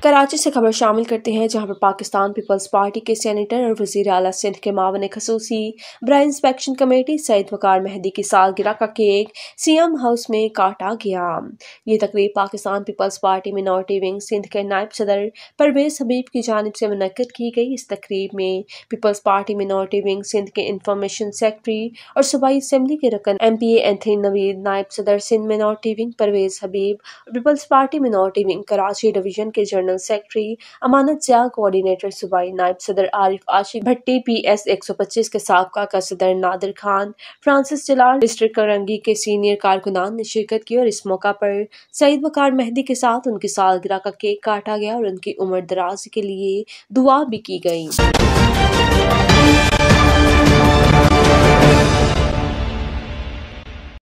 कराची से खबर शामिल करते हैं, जहां पर पाकिस्तान पीपल्स पार्टी के सेनेटर और वजीर आला सिंध के मावन खसूसी ब्राय इंस्पेक्शन कमेटी सईद वकार मेहदी की सालगिरह का केक सीएम हाउस में काटा गया। ये तकरीब Pakistan peoples party minority wing Sindh के नायब सदर परवेज हबीब की जानिब से मुनक्किद की गई। इस तकरीब में peoples party minority wing Sindh के इंफॉर्मेशन सेक्रेटरी और सूबाई असम्बली के रकन MPA एंथनी नवीद, नायब सदर Sindh minority wing Parvez Habib, peoples party minority wing Karachi division के general secretary Amanat Zia, coordinator सूबाई नायब सदर आरिफ आशिक भट्टी, PS 125 के साबका का सदर नादिर खान, फ्रांसिस जलाल, डिस्ट्रिक्ट करंगी के सीनियर कारकुनान ने शिरकत की और इस मौका पर सईद वकार मेहदी के साथ उनकी सालगिरह का केक काटा गया और उनकी उम्र दराज के लिए दुआ भी की गई।